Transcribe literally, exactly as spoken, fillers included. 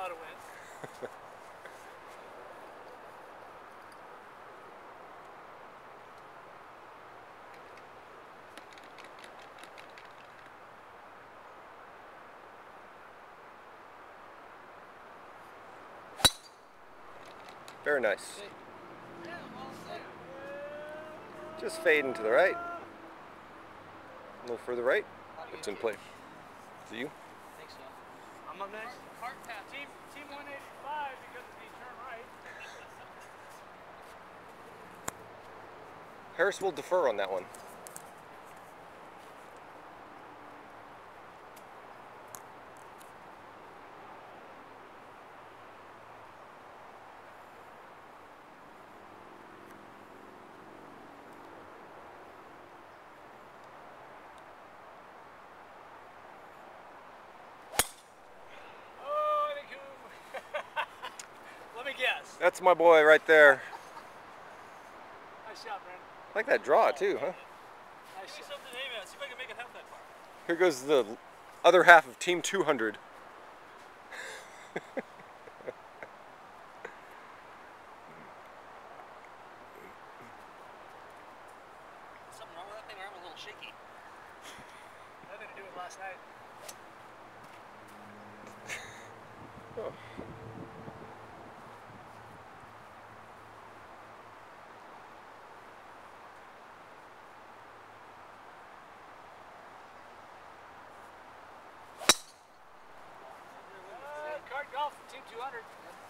to win. Very nice. Just fading to the right. A little further right. It's in play. To you? I think so. I'm up next. Team, team one eighty-five because of the turn right. Harris will defer on that one. Yes. That's my boy right there. Nice shot, Brandon. I like that draw too, huh? Nice shot. Something to aim at. See if I can make it half that far. Here goes the other half of Team two hundred. Something wrong with that thing, or I'm a little shaky. Nothing to do with last night. Oh. Card golf, Team two hundred.